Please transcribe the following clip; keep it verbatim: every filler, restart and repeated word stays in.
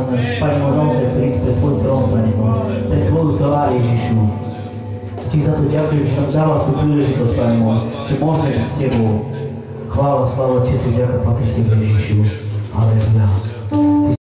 Pane môj, naozaj prísť pre Tvoj trón, Pane môj, pre Tvoju tvár, Ježišu. Ti za to ďakujem, že nám dáva tú príležitosť, Pane môj, že môžeme byť s Tebou. Chvála, sláva, česť, vďaka patrí Tebe, Ježišu. Halleluja.